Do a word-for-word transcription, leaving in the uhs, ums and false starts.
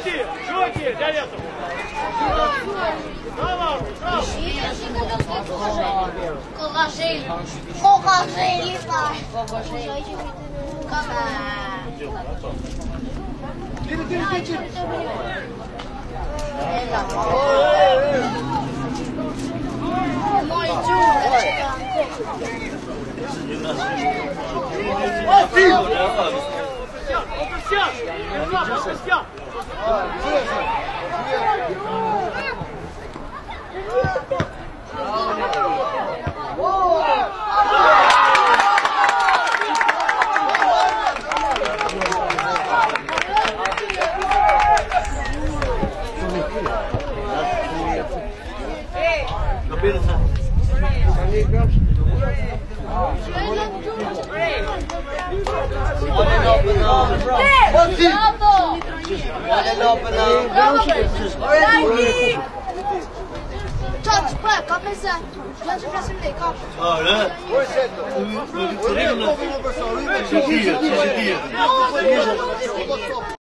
Жовті, жовті, фіолетові. Браво, браво. Кока-жиль. Кока-жиль. Кока-жиль. Geri geri geçin. Çok bak kapısı. Nasıl resim değil kap. Ah öyle. Çok iyi, çok iyi.